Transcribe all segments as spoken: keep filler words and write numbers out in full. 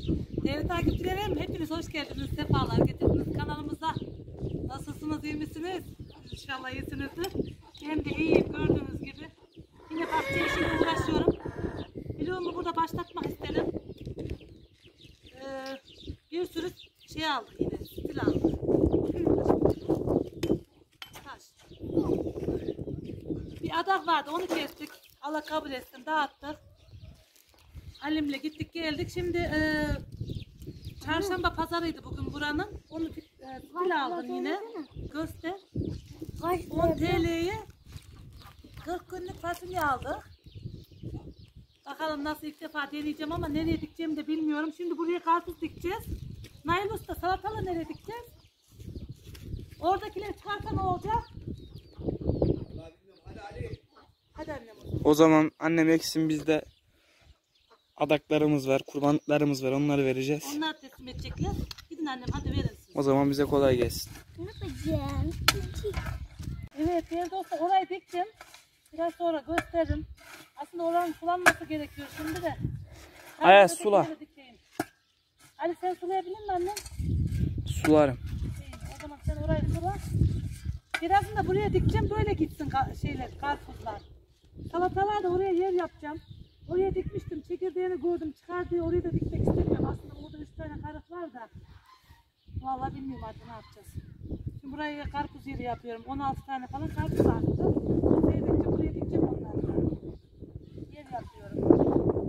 Değerli takipçilerim, hepiniz hoş geldiniz, sefalar getirdiniz kanalımıza. Nasılsınız, iyi misiniz? İnşallah iyisinizdir. Ben de iyiyim, gördüğünüz gibi. Yine bahçe işiyle uğraşıyorum. Videomu burada başlatmak istedim. Ee, bir sürü şey aldık yine, stil aldık. Taş. Bir adak vardı, onu kestik. Allah kabul etsin, dağıttık. Halimle gittik geldik. Şimdi e, çarşamba pazarıydı bugün buranın. Onu e, stil aldım yine. Göster. on T L'ye kırk günlük fasulye aldık. Bakalım nasıl, ilk defa deneyeceğim ama nereye dikeceğimi de bilmiyorum. Şimdi buraya karpuz dikeceğiz. Nail Usta salatalı nereye dikeceğiz? Oradakileri çıkarsa ne olacak? Hadi Ali. Hadi annem. O zaman annem eksin, biz de adaklarımız var, kurbanlıklarımız var, onları vereceğiz. Onlar teslim edecekler. Gidin annem, hadi verin siz. O zaman bize kolay gelsin. Evet değerli dostlar, orayı diktim. Biraz sonra gösteririm. Aslında oranın sulanması gerekiyor şimdi de. Aya sula. Ali sen sulayabilir misin annem? Sularım. İyi, o zaman sen orayı sula. Birazını da buraya dikeceğim, böyle gitsin şeyler, karpuzlar. Salatalar da oraya yer yapacağım. Oraya dikmiştim, çekirdeğini gördüm, çıkar diye oraya da dikmek istemiyorum. Aslında orada üç tane karık var da. Vallahi bilmiyorum artık ne yapacağız. Şimdi buraya karpuz yeri yapıyorum. on altı tane falan karpuz attım. Buraya dikeceğim, buraya dikeceğim onlardan. Yer yapıyorum.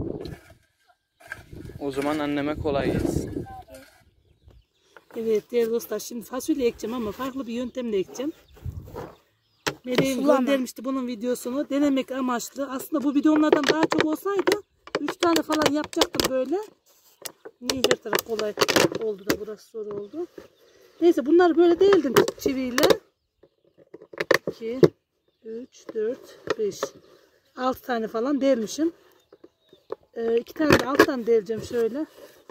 O zaman anneme kolay gelsin. Evet değerli dostlar, şimdi fasulye ekeceğim ama farklı bir yöntemle ekeceğim. Meleğim göndermişti bunun videosunu, denemek amaçlı. Aslında bu videolardan daha çok olsaydı üç tane falan yapacaktım böyle. Niye her taraf kolay oldu da burası zor oldu. Neyse, bunları böyle değildim çiviyle. iki, üç, dört, beş, altı tane falan delmişim. Ee, iki tane de alttan deleceğim şöyle.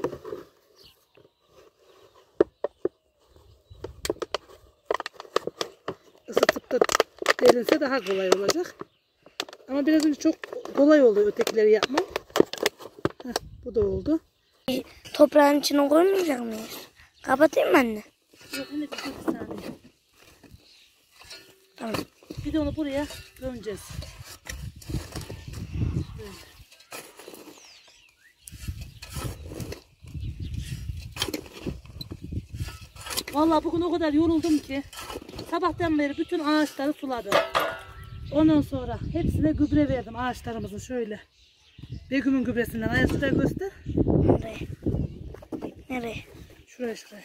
Isıtıp da delinse daha kolay olacak. Ama biraz önce çok kolay oldu ötekileri yapmam. Heh, bu da oldu. Toprağın içine koymayacak mıyız? Kapatayım mı anne? Yok, yine bir saniye. Tamam. Bir de onu buraya gömeceğiz. Böyle. Vallahi bugün o kadar yoruldum ki sabahtan beri bütün ağaçları suladım. Ondan sonra hepsine gübre verdim ağaçlarımızın şöyle. Begüm'ün gübresinden. Ayaz şuraya göster. Nereye? Nereye? Şuraya şuraya.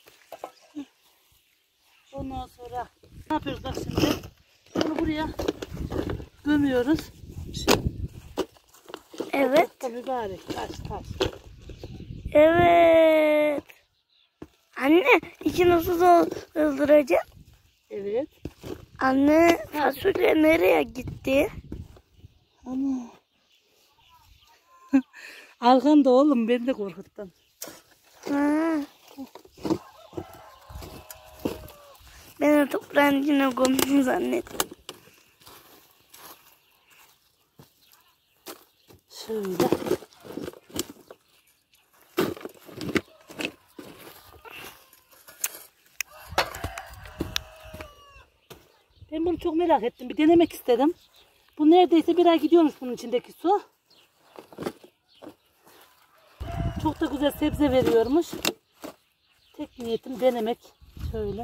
Ondan sonra ne yapıyoruz bak şimdi? Bunu buraya gömüyoruz. Evet. Taş, mübarek taş taş. Evet. Anne, içini su dolduracağım. Evet. Anne, fasulye nereye gitti? Ama arkanda oğlum, beni de korkuttun. Ha. Ben de toprağın içine koydum zannettim. Şöyle. Ben bunu çok merak ettim. Bir denemek istedim. Bu neredeyse bir ay gidiyormuş bunun içindeki su. Çok da güzel sebze veriyormuş. Tek niyetim denemek. Şöyle.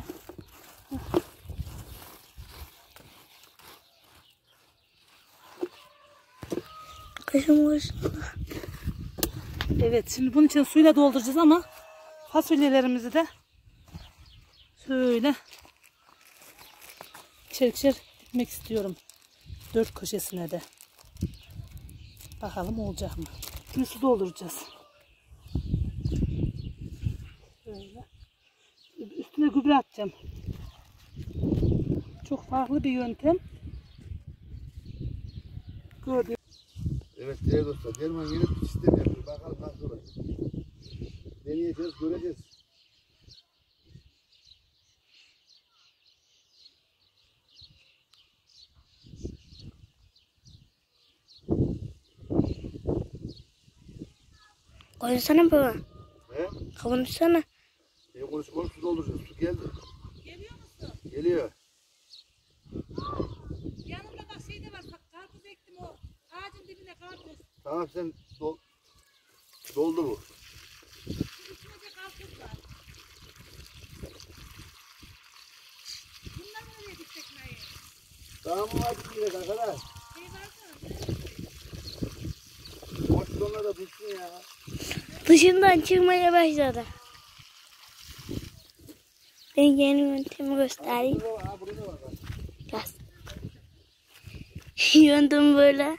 Kışım kışım. Evet, şimdi bunun için suyla dolduracağız ama fasulyelerimizi de şöyle çerçer dikmek istiyorum. Dört köşesine de. Bakalım olacak mı? Şimdi su dolduracağız. Şöyle. Üstüne gübre atacağım. Çok farklı bir yöntem. Gördüğünüz. Evet değerli dostlar, Derman yeni bir sistem yapıyor. Bakalım nasıl olacak. Deneyeceğiz, göreceğiz. Koysana baba. He? Konuşsana. Ne konuşup oğlum su dolduracağız. Su geldi. Geliyor musun? Geliyor. Yanımda bak şey de var. Bak karpuz ektim o. Ağacın dibine karpuz. Tamam sen dol doldu bu. Şimdi içine de karpuz var. Bunlar mı yedik tekmeyi? Tamam mı var yine arkadaş? Şey varsa. Boş sonra da düşsün ya. Dışından çıkmaya başladı. Ben yeni yöntemi göstereyim. Burada var, ha, burada var. Bak. Biraz. Yöntem böyle.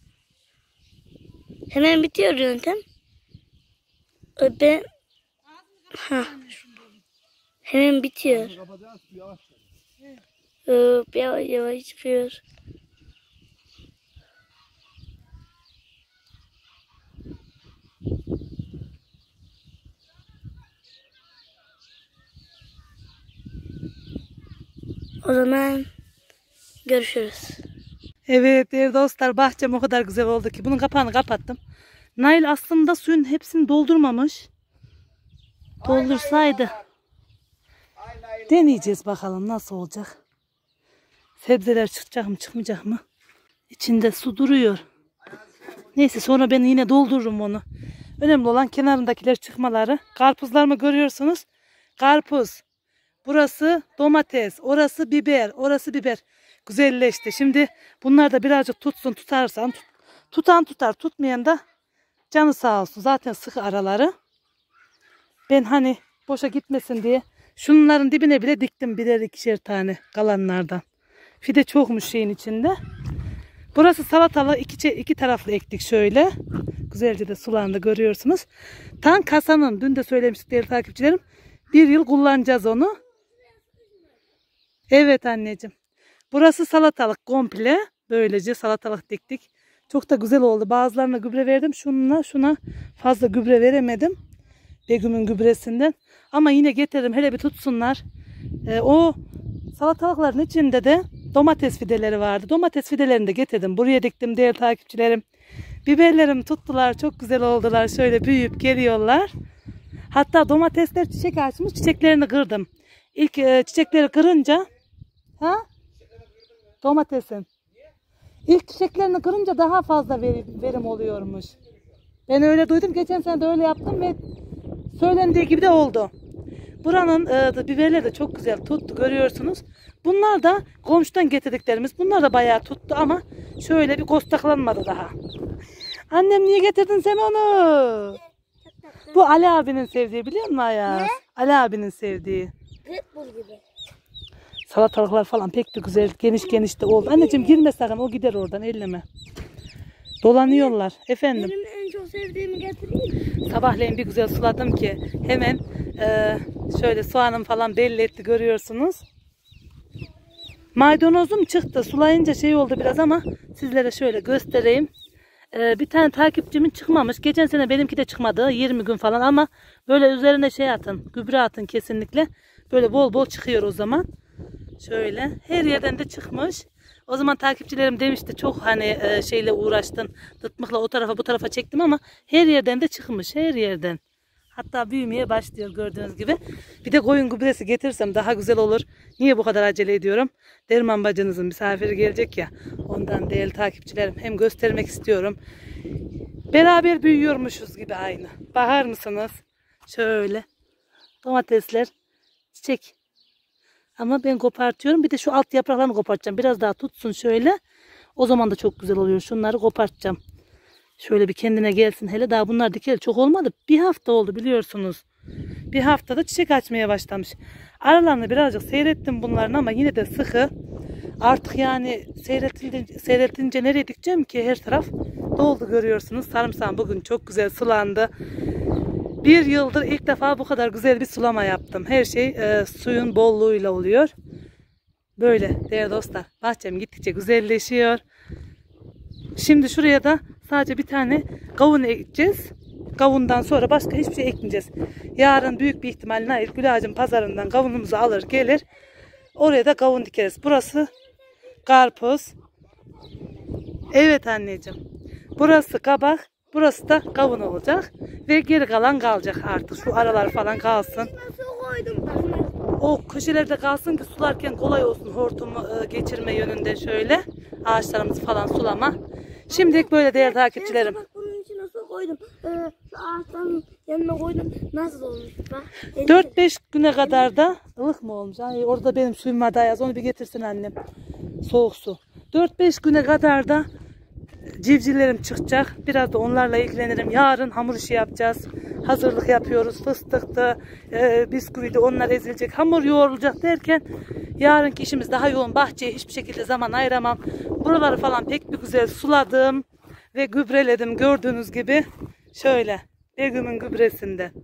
Hemen bitiyor yöntem. Ö, Ben... Ha. Hemen bitiyor. Kapatacağız, su yavaş. Hop, yavaş yavaş çıkıyor. O zaman görüşürüz. Evet değerli dostlar, bahçem o kadar güzel oldu ki bunun kapağını kapattım. Nail aslında suyun hepsini doldurmamış. Doldursaydı. Deneyeceğiz bakalım nasıl olacak. Sebzeler çıkacak mı çıkmayacak mı? İçinde su duruyor. Neyse sonra ben yine doldururum onu. Önemli olan kenarındakiler çıkmaları. Karpuzlar mı görüyorsunuz? Karpuz. Burası domates, orası biber, orası biber. Güzelleşti. Şimdi bunlar da birazcık tutsun, tutarsan. Tut, tutan tutar, tutmayan da canı sağ olsun. Zaten sıkı araları. Ben hani boşa gitmesin diye şunların dibine bile diktim birer ikişer tane kalanlardan. Fide çokmuş şeyin içinde. Burası salatalı iki, iki taraflı ektik şöyle. Güzelce de sulandı görüyorsunuz. Tam kasanın, dün de söylemiştik değerli takipçilerim. Bir yıl kullanacağız onu. Evet anneciğim. Burası salatalık komple. Böylece salatalık diktik. Çok da güzel oldu. Bazılarına gübre verdim. Şununla şuna fazla gübre veremedim. Begüm'ün gübresinden. Ama yine getiririm. Hele bir tutsunlar. Ee, o salatalıkların içinde de domates fideleri vardı. Domates fidelerini de getirdim. Buraya diktim değerli takipçilerim. Biberlerim tuttular. Çok güzel oldular. Şöyle büyüyüp geliyorlar. Hatta domatesler çiçek açmış. Çiçeklerini kırdım. İlk e, çiçekleri kırınca ha? Domatesin. İlk çiçeklerini kırınca daha fazla verim, verim oluyormuş. Ben öyle duydum. Geçen sene de öyle yaptım ve söylendiği gibi de oldu. Buranın e, biberleri de çok güzel tuttu. Görüyorsunuz. Bunlar da komşudan getirdiklerimiz. Bunlar da bayağı tuttu ama şöyle bir kostaklanmadı daha. Annem niye getirdin sen onu? Bu Ali abinin sevdiği, biliyor musun Ayaz? Ne? Ali abinin sevdiği. Red Bull gibi. Salatalıklar falan pek de güzel, geniş geniş de oldu. Anneciğim girme sakın, o gider oradan, elleme. Dolanıyorlar. Efendim. Benim en çok sevdiğimi getireyim. Sabahleyin bir güzel suladım ki hemen e, şöyle soğanım falan belli etti, görüyorsunuz. Maydanozum çıktı. Sulayınca şey oldu biraz ama sizlere şöyle göstereyim. Ee, bir tane takipçimin çıkmamış. Geçen sene benimki de çıkmadı. yirmi gün falan ama böyle üzerine şey atın. Gübre atın kesinlikle. Böyle bol bol çıkıyor o zaman. Şöyle. Her yerden de çıkmış. O zaman takipçilerim demişti çok hani e, şeyle uğraştın. Dıtmıkla o tarafa bu tarafa çektim ama her yerden de çıkmış. Her yerden. Hatta büyümeye başlıyor gördüğünüz gibi. Bir de koyun gübresi getirsem daha güzel olur. Niye bu kadar acele ediyorum? Derman bacınızın misafiri gelecek ya. Ondan değerli takipçilerim. Hem göstermek istiyorum. Beraber büyüyormuşuz gibi aynı. Bakar mısınız? Şöyle. Domatesler. Çiçek. Ama ben kopartıyorum. Bir de şu alt yapraklarını kopartacağım. Biraz daha tutsun şöyle. O zaman da çok güzel oluyor. Şunları kopartacağım. Şöyle bir kendine gelsin. Hele daha bunlar dikeli çok olmadı. Bir hafta oldu biliyorsunuz. Bir haftada çiçek açmaya başlamış. Aralarını birazcık seyrettim bunların ama yine de sıkı. Artık yani seyretince, seyretince nereye dikeceğim ki, her taraf doldu görüyorsunuz. Sarımsağım bugün çok güzel sulandı. Bir yıldır ilk defa bu kadar güzel bir sulama yaptım. Her şey e, suyun bolluğuyla oluyor. Böyle değerli dostlar. Bahçem gittikçe güzelleşiyor. Şimdi şuraya da sadece bir tane kavun ekeceğiz. Kavundan sonra başka hiçbir şey ekmeyeceğiz. Yarın büyük bir ihtimalle Nail Gül Ağacın pazarından kavunumuzu alır gelir. Oraya da kavun dikeriz. Burası karpuz. Evet anneciğim. Burası kabak. Burası da kavun olacak. Ve geri kalan kalacak artık. Şu aralar falan kalsın. O köşelerde kalsın ki sularken kolay olsun. Hortumu e, geçirme yönünde şöyle. Ağaçlarımızı falan sulama. Şimdilik böyle değerli takipçilerim. Bak bunun içine su koydum. Ee, şu ağaçların yanına koydum. Nasıl olmuş bak. dört beş güne kadar da ılık mı olmuş? Ay, orada benim suyum var da yaz. Onu bir getirsin annem. Soğuk su. dört beş güne kadar da civcivlerim çıkacak. Biraz da onlarla ilgilenirim. Yarın hamur işi yapacağız. Hazırlık yapıyoruz. Fıstıktı, e, bisküviydi, onlar ezilecek. Hamur yoğrulacak derken yarınki işimiz daha yoğun. Bahçeye hiçbir şekilde zaman ayıramam. Buraları falan pek bir güzel suladım ve gübreledim. Gördüğünüz gibi şöyle Begüm'ün gübresinde.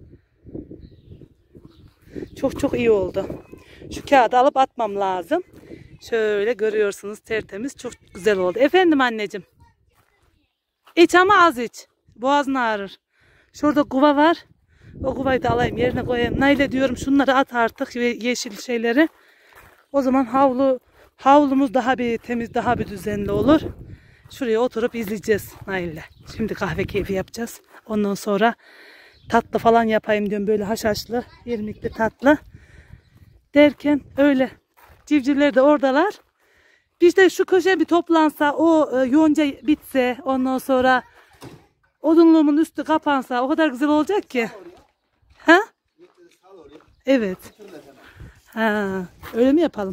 Çok çok iyi oldu. Şu kağıdı alıp atmam lazım. Şöyle görüyorsunuz, tertemiz, çok güzel oldu. Efendim anneciğim. İç ama az iç. Boğazın ağrır. Şurada kuva var. O kuvayı da alayım, yerine koyayım. Nail'e diyorum şunları at artık, yeşil şeyleri. O zaman havlu havlumuz daha bir temiz, daha bir düzenli olur. Şuraya oturup izleyeceğiz Nail'le. Şimdi kahve keyfi yapacağız. Ondan sonra tatlı falan yapayım diyorum, böyle haşhaşlı, irmikli tatlı. Derken öyle. Civcivler de oradalar. İşte şu köşe bir toplansa, o e, yonca bitse, ondan sonra odunluğumun üstü kapansa o kadar güzel olacak ki. Ha? Evet. Ha, öyle mi yapalım?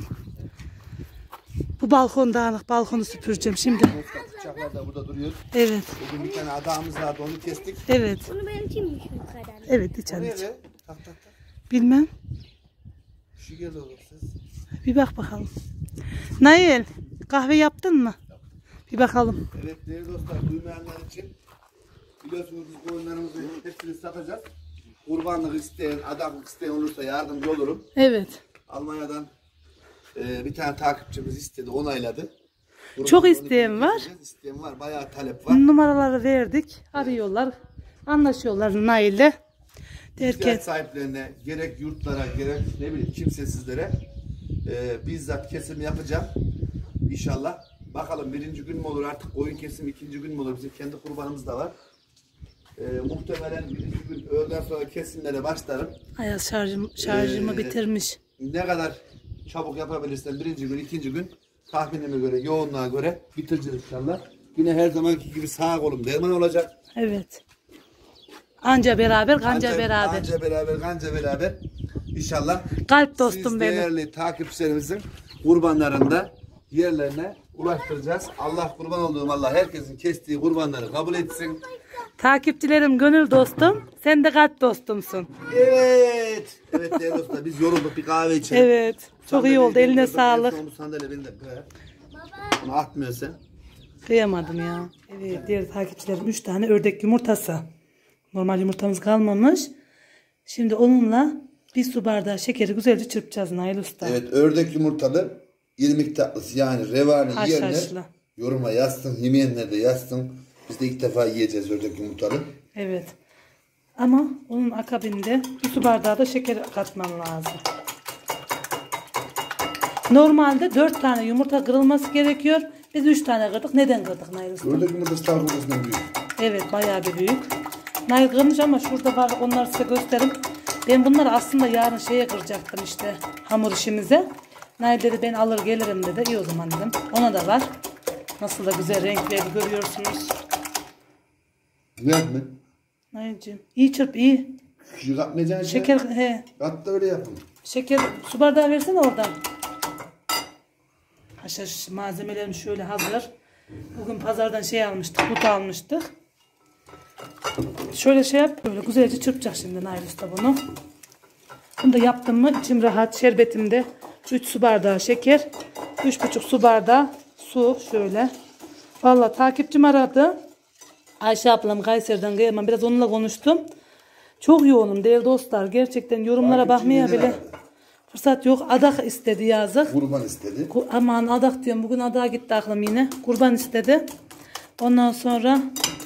Bu balkon dağınık, balkonu süpüreceğim şimdi. Bıçaklar da burada duruyor. Evet. Bugün bir tane adağımız vardı, onu kestik. Evet. Bunu benim kim düşün kadar? Evet, hiç Oraya anneciğim. ver. Tak tak tak. Bilmem. Bir şey geldi olur siz. Bir bak bakalım. Nail, kahve yaptın mı? Bir bakalım. Evet değerli dostlar, duymayanlar için biliyorsunuz biz koyunlarımızı hepsini satacağız. Kurbanlık isteyen, adamlık isteyen olursa yardımcı olurum. Evet. Almanya'dan e, bir tane takipçimiz istedi, onayladı. Çok isteyen var. İsteyen var, bayağı talep var. Numaraları verdik. Arıyorlar. Anlaşıyorlar Nail'le. Derken. İhtiyaç sahiplerine, gerek yurtlara, gerek ne bileyim kimsesizlere e, bizzat kesim yapacağım. İnşallah. Bakalım birinci gün mü olur artık, oyun kesim ikinci gün mü olur? Bizim kendi kurbanımız da var. E, muhtemelen birinci gün öğleden sonra kesimlere başlarım. Ayaz şarjım, şarjımı Ee, bitirmiş. Ne kadar çabuk yapabilirsem birinci gün, ikinci gün tahminime göre, yoğunluğa göre bitireceğiz inşallah. Yine her zamanki gibi sağ kolum derman olacak. Evet. Anca beraber, kanca beraber. Anca beraber, kanca beraber. İnşallah. Kalp dostum siz benim. değerli takipçilerimizin kurbanlarını da yerlerine ulaştıracağız. Allah kurban olduğum Allah herkesin kestiği kurbanları kabul etsin. Takipçilerim gönül dostum. Sen de kalp dostumsun. Evet. Evet değerli dostlar, biz yorulduk, bir kahve içelim. Evet. Çok iyi oldu. Eline sağlık. Bu sandalye beni de koyar. Bunu atmıyorsa. Kıyamadım ya. Evet, diğer takipçilerim üç tane ördek yumurtası. Normal yumurtamız kalmamış. Şimdi onunla bir su bardağı şekeri güzelce çırpacağız Nail Usta. Evet, ördek yumurtalı irmik tatlısı, yani revani yiyenler Haşhaşlı. yoruma yazsın, yemeyenler de yazsın. Biz de ilk defa yiyeceğiz ördek yumurtalı. Evet. Ama onun akabinde bir su bardağı da şeker katmam lazım. Normalde dört tane yumurta kırılması gerekiyor. Biz üç tane kırdık. Neden kırdık Nail Usta? Ördek yumurtası tavuk yumurtasından büyük. Evet, bayağı bir büyük. Nail kırmış ama şurada var, onları size göstereyim. Ben bunları aslında yarın şeye kıracaktım işte, hamur işimize. Nail dedi ben alır gelirim dedi. İyi o zaman dedim. Ona da var. Nasıl da güzel renkleri görüyorsunuz. Ne yapma? Nail'ciğim iyi çırp, iyi. Küçük atmayacaksın. Şeker, he. At da öyle yapın. Şeker, su bardağı versene oradan. Haşhaş malzemelerim şöyle hazır. Bugün pazardan şey almıştık, but almıştık. Şöyle şey yap, böyle güzelce çırpacak şimdi Nail Usta bunu. Bunu da yaptım mı içim rahat. Şerbetimde üç su bardağı şeker, üç buçuk su bardağı su şöyle. Vallahi takipçim aradı. Ayşe ablam Kayseri'den gelmem. Biraz onunla konuştum. Çok yoğunum değerli dostlar. Gerçekten yorumlara bakmaya bile fırsat yok. Adak istedi yazık. Kurban istedi. Aman adak diyorum. Bugün adağa gitti aklım yine. Kurban istedi. Ondan sonra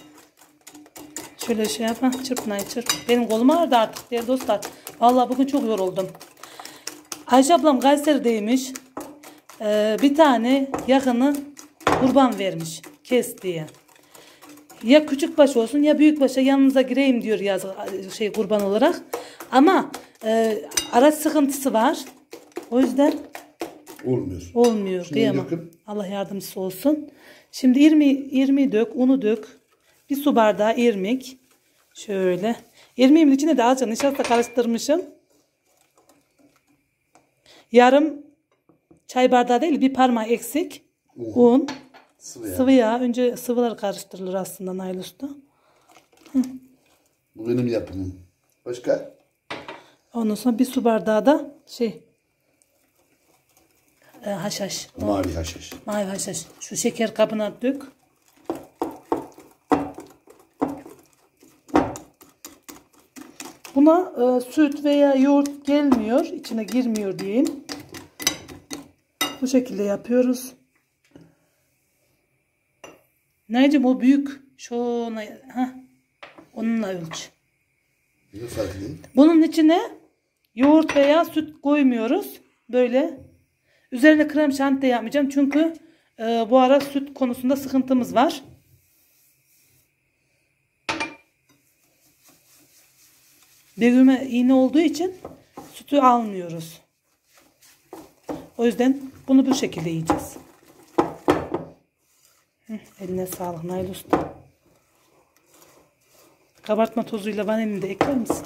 şöyle şey yap. Çırp Nay çırp. Benim kolum ağrıdı artık değerli dostlar. Vallahi bugün çok yoruldum. Ayşe ablam Kayseri'deymiş. Ee, bir tane yakını kurban vermiş. Kes diye. Ya küçük baş olsun ya büyük başa yanınıza gireyim diyor yaz şey kurban olarak. Ama e, araç sıkıntısı var. O yüzden Olmuyor. olmuyor. Şimdi Kıyamam. dökün. Allah yardımcısı olsun. Şimdi irmi irmi dök, unu dök. Bir su bardağı irmik. Şöyle. İrmiğimin içine de azıcık nişasta karıştırmışım. Yarım çay bardağı değil, bir parmak eksik. Un. Sıvı yağ. Sıvı yağ. Önce sıvılar karıştırılır aslında Nail Usta. Bu benim yapımım. Başka? Ondan sonra bir su bardağı da şey e, haşhaş. Mavi haşhaş. Mavi haşhaş. Şu şeker kabına dök. Buna e, süt veya yoğurt gelmiyor. İçine girmiyor diyeyim. Bu şekilde yapıyoruz. Naycım o büyük. Şuna, ha, onunla ölç. Ne farkı ne? Bunun içine yoğurt veya süt koymuyoruz. Böyle. Üzerine krem şanti yapmayacağım. Çünkü e, bu ara süt konusunda sıkıntımız var. Begüm'e iğne olduğu için sütü almıyoruz. O yüzden bunu bu şekilde yiyeceğiz. Hı, eline sağlık Nail Usta. Kabartma tozuyla vanilini de ekler misin?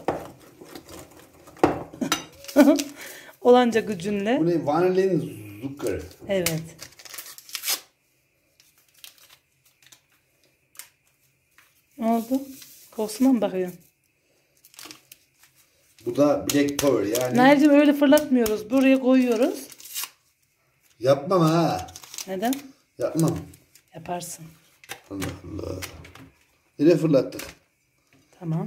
Olanca gücünle. Bu ne? Vanilin zuckerı. Evet. Ne oldu? Kokusuna mı bakıyorsun? Bu da black power yani. Nail'cim öyle fırlatmıyoruz. Buraya koyuyoruz. Yapmam ha. Neden? Yapmam. Yaparsın. Allah Allah. Nereye fırlattık? Tamam.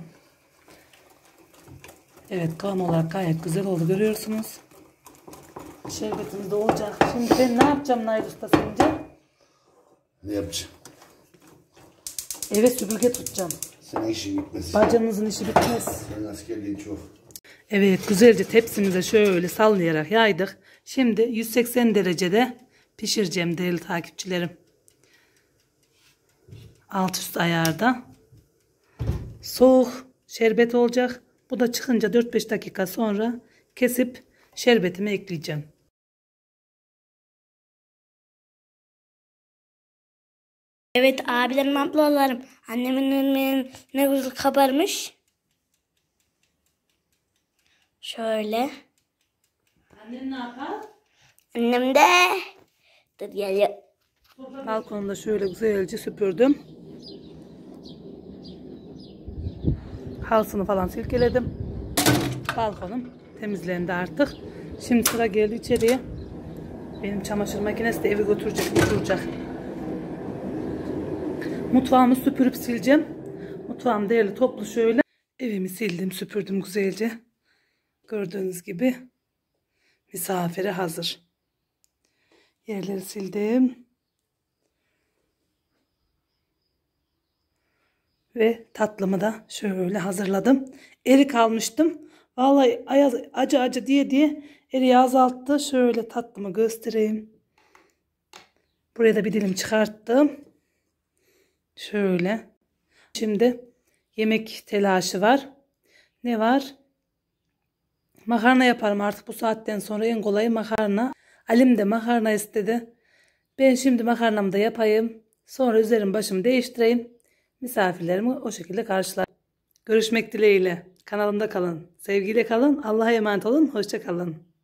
Evet, kıvam olarak gayet güzel oldu. Görüyorsunuz. Şerbetimiz de olacak. Şimdi ben ne yapacağım Nail Usta sence? Ne yapacağım? Eve süpürge tutacağım. Senin işin bitmez. Bacınızın işi bitmez. Senin askerliğin çok. Evet, güzelce tepsimize şöyle sallayarak yaydık. Şimdi yüz seksen derecede pişireceğim değerli takipçilerim. Alt üst ayarda. Soğuk şerbet olacak. Bu da çıkınca dört beş dakika sonra kesip şerbetimi ekleyeceğim. Evet abilerim ablalarım. Annemin önüne ne güzel kabarmış. Şöyle. Annen ne yapar? Annem de. Dur geliyor. Balkonda şöyle güzelce süpürdüm. Halısını falan silkeledim. Balkonum temizlendi artık. Şimdi sıra geldi içeriye. Benim çamaşır makinesi de evi götürecek, götürecek. Mutfağımı süpürüp sileceğim. Mutfağım değerli toplu şöyle. Evimi sildim, süpürdüm güzelce. Gördüğünüz gibi misafire hazır. Yerleri sildim. Ve tatlımı da şöyle hazırladım. Erik almıştım. Vallahi ayaz, acı acı diye diye eriği azalttı. Şöyle tatlımı göstereyim. Buraya da bir dilim çıkarttım. Şöyle. Şimdi yemek telaşı var. Ne var? Makarna yaparım artık bu saatten sonra, en kolayı makarna. Alim de makarna istedi. Ben şimdi makarnamı da yapayım. Sonra üzerim başımı değiştireyim. Misafirlerimi o şekilde karşılar. Görüşmek dileğiyle. Kanalımda kalın. Sevgiyle kalın. Allah'a emanet olun. Hoşça kalın.